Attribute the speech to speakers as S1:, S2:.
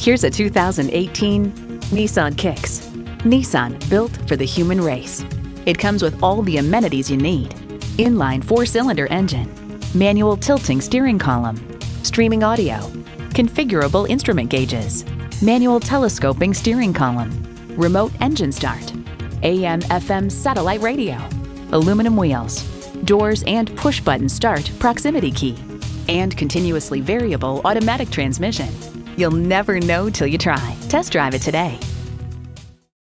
S1: Here's a 2018 Nissan Kicks. Nissan, built for the human race. It comes with all the amenities you need. Inline 4-cylinder engine, manual tilting steering column, streaming audio, configurable instrument gauges, manual telescoping steering column, remote engine start, AM/FM satellite radio, aluminum wheels, doors and push-button start proximity key, and continuously variable automatic transmission. You'll never know till you try. Test drive it today.